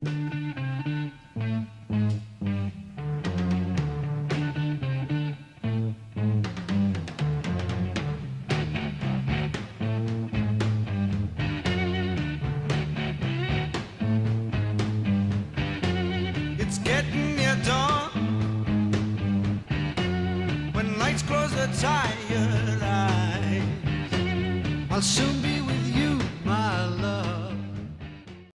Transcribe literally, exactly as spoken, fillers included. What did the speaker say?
It's getting near dawn. When lights close the tired eyes, I'll soon be